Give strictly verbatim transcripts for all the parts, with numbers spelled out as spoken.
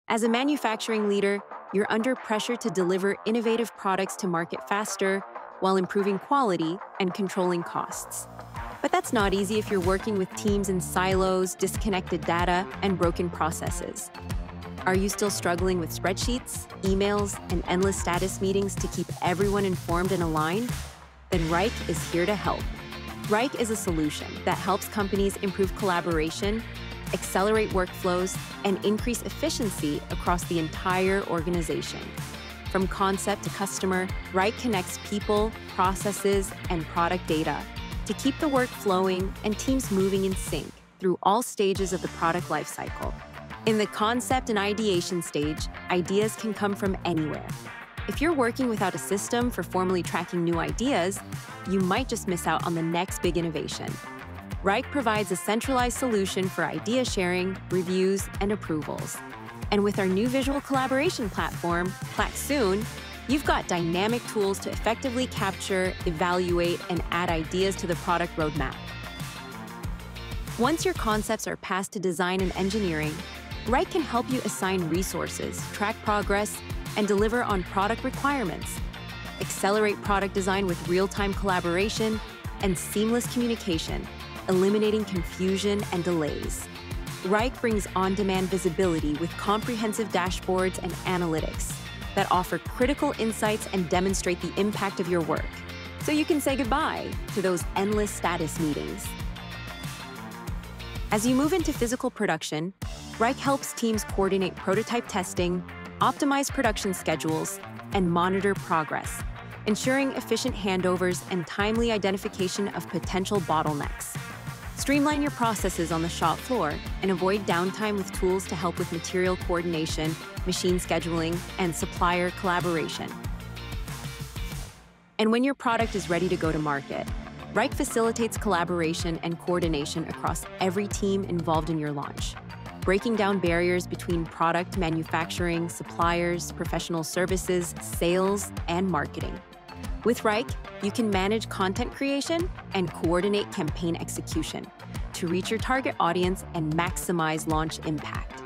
As a manufacturing leader, you're under pressure to deliver innovative products to market faster while improving quality and controlling costs. But that's not easy if you're working with teams in silos, disconnected data, and broken processes. Are you still struggling with spreadsheets, emails, and endless status meetings to keep everyone informed and aligned? Then Wrike is here to help. Wrike is a solution that helps companies improve collaboration, accelerate workflows, and increase efficiency across the entire organization. From concept to customer, Wrike connects people, processes, and product data to keep the work flowing and teams moving in sync through all stages of the product lifecycle. In the concept and ideation stage, ideas can come from anywhere. If you're working without a system for formally tracking new ideas, you might just miss out on the next big innovation. Wrike provides a centralized solution for idea sharing, reviews, and approvals. And with our new visual collaboration platform, Plaque Soon, you've got dynamic tools to effectively capture, evaluate, and add ideas to the product roadmap. Once your concepts are passed to design and engineering, Wrike can help you assign resources, track progress, and deliver on product requirements, accelerate product design with real-time collaboration and seamless communication, eliminating confusion and delays. Wrike brings on-demand visibility with comprehensive dashboards and analytics that offer critical insights and demonstrate the impact of your work, so you can say goodbye to those endless status meetings. As you move into physical production, Wrike helps teams coordinate prototype testing, optimize production schedules, and monitor progress, ensuring efficient handovers and timely identification of potential bottlenecks. Streamline your processes on the shop floor and avoid downtime with tools to help with material coordination, machine scheduling, and supplier collaboration. And when your product is ready to go to market, Wrike facilitates collaboration and coordination across every team involved in your launch, breaking down barriers between product manufacturing, suppliers, professional services, sales, and marketing. With Wrike, you can manage content creation and coordinate campaign execution to reach your target audience and maximize launch impact.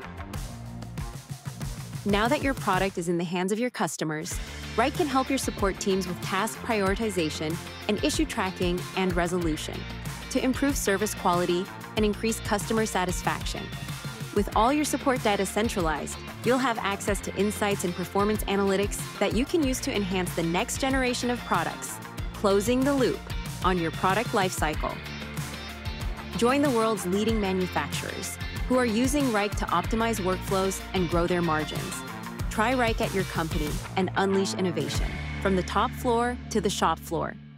Now that your product is in the hands of your customers, Wrike can help your support teams with task prioritization and issue tracking and resolution to improve service quality and increase customer satisfaction. With all your support data centralized, you'll have access to insights and performance analytics that you can use to enhance the next generation of products, closing the loop on your product lifecycle. Join the world's leading manufacturers who are using Wrike to optimize workflows and grow their margins. Try Wrike at your company and unleash innovation from the top floor to the shop floor.